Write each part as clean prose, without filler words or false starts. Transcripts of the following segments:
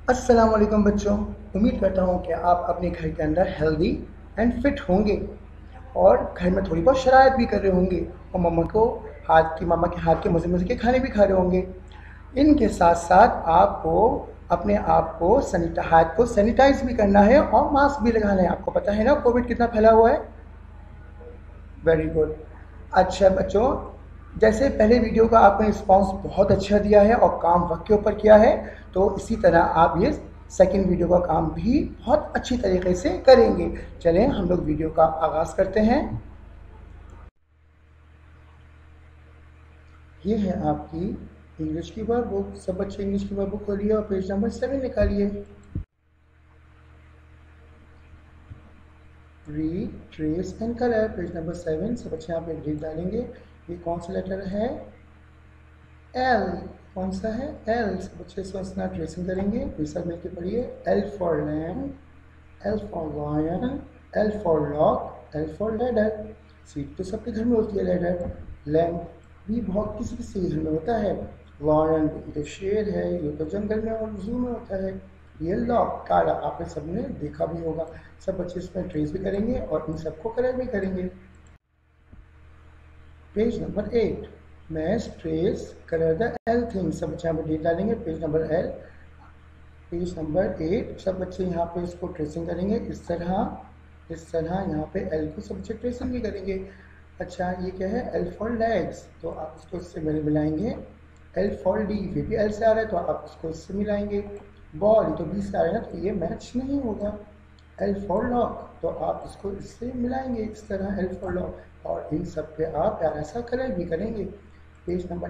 अस्सलाम वालेकुम बच्चों। उम्मीद करता हूँ कि आप अपने घर के अंदर हेल्दी एंड फिट होंगे और घर में थोड़ी बहुत शरारत भी कर रहे होंगे और मामा के हाथ के मज़े मज़े के खाने भी खा रहे होंगे। इनके साथ साथ आपको अपने आप को हाथ को सैनिटाइज भी करना है और मास्क भी लगाना है। आपको पता है ना कोविड कितना फैला हुआ है। Very good. अच्छा बच्चों, जैसे पहले वीडियो का आपने रिस्पांस बहुत अच्छा दिया है और काम वक्त के ऊपर किया है, तो इसी तरह आप ये सेकंड वीडियो का काम भी बहुत अच्छी तरीके से करेंगे। चलें हम लोग वीडियो का आगाज करते हैं। ये है आपकी इंग्लिश की वर्क बुक। सब बच्चे इंग्लिश की वर्क बुक खोलिए और पेज नंबर 7 निकालिए। Read, trace and colour, page number 7। सब बच्चे यहाँ पे रीड डालेंगे। ये कौन सा लेटर है? एल। कौन सा है? एल। सब बच्चे इसको ट्रेसिंग करेंगे। सब मिलकर पढ़िए। L for lamp, L for lion, L for lock, L for ladder. सीट तो सबके घर में होती है। लेडर, लैम्प भी बहुत किसी किसी के घर में होता है। लायन तो शेर है, ये तो जंगल में और जू में होता है। ये लॉक, ताला, आपने सबने देखा भी होगा। सब बच्चे इसमें ट्रेस भी करेंगे और इन सबको कलर भी करेंगे। Page number 8, match trace colour the L thing. सब बच्चे यहाँ पे डेट डालेंगे। Page number L, page number 8। सब बच्चे यहाँ पे इसको ट्रेसिंग करेंगे इस तरह यहाँ पे एल को सब बच्चे ट्रेसिंग भी करेंगे। अच्छा, ये क्या है? एल फॉर लेग्स, तो आप इसको इससे मिलाएंगे। एल फॉर डी, ये भी एल से आ रहा है तो आप इसको इससे मिलाएंगे। बॉल, ये तो बी से आ रहा है ना, तो ये मैच नहीं होगा। एल फॉर लॉक, तो आप इसको इससे मिलाएंगे इस तरह, एल फॉर लॉक। और इन सब पे आप प्यारा सा कलर भी करेंगे। Page number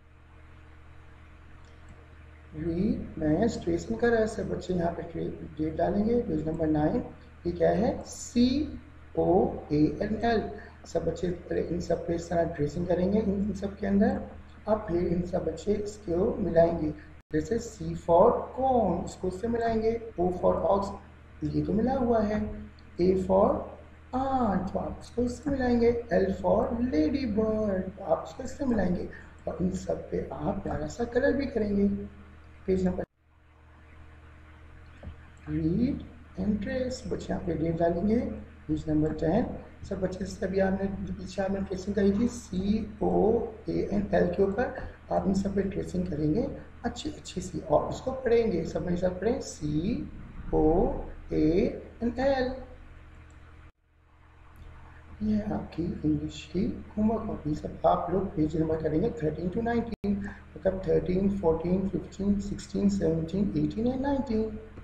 read, match tracing कर रहा है। सब बच्चे यहाँ पे डेट डालेंगे। पेज नंबर 9, ये क्या है? COANL। सब बच्चे इन सब पे इस तरह ट्रेसिंग करेंगे इन सब के अंदर। अब फिर इन सब बच्चे इसको मिलाएंगे। जैसे C फॉर कॉन, इसको इससे मिलाएंगे। O फॉर ऑक्स, ये तो मिला हुआ है। A फॉर आंट, तो आप इसको इससे मिलाएंगे। L फॉर लेडी बर्ड, तो आप इसको इससे मिलाएंगे। और इन सब पे आप प्यारा सा कलर भी करेंगे। Page number read and trace, बच्चे यहाँ पे डेट डालेंगे। Page number 10। सब बच्चे से अभी आपने पीछे आपने ट्रेसिंग करी थी COANL के ऊपर, आप इन सब पे ट्रेसिंग करेंगे अच्छी अच्छी सी और इसको पढ़ेंगे। सब मेरे साथ पढ़ें। COANL। ये है आपकी इंग्लिश की होमवर्क कॉपी। सब आप लोग पेज नंबर करेंगे 13 to 19, मतलब 13, 14, 15, 16, 17, 18 एंड 19।